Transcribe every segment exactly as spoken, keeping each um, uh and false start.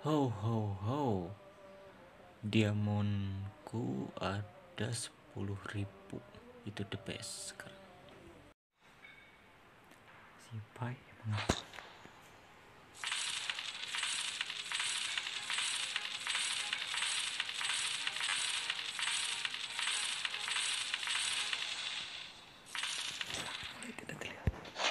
Ho ho ho, diamondku ada sepuluh ribu. Itu the best sekarang. Si Pai emang tidak terlihat.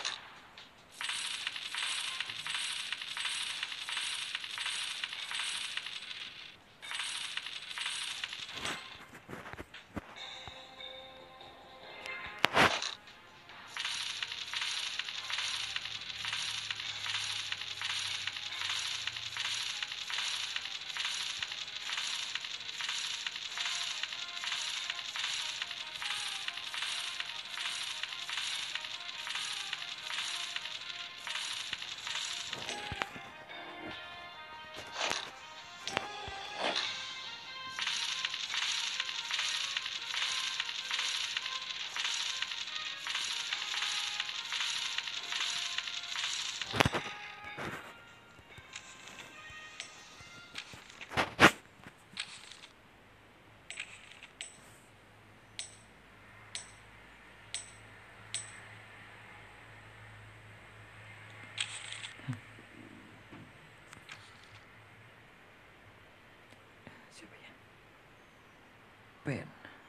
Siapa ya? Pen.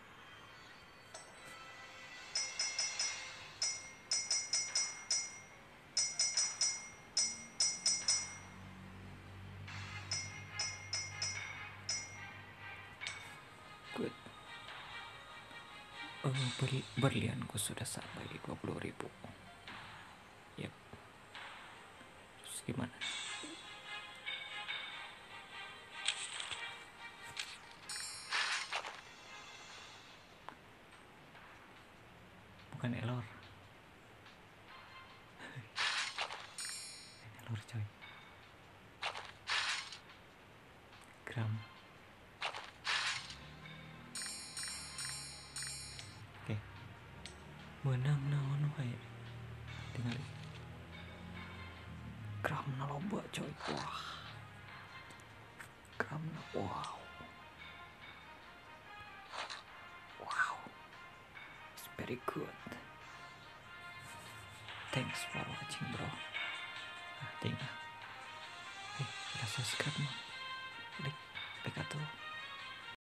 Good. Oh, ber berlianku sudah sampai di dua puluh ribu. Yep. Terus gimana? Bukan elor. Elor coy. Gram. Oke. Menang naon wae. Tinggal gram na loba coy. Wah. Gram na wow. Wow. It's very good. Thanks for watching, bro. Ah, tinggal. Eh, udah subscribe mah. Klik, klik atuh.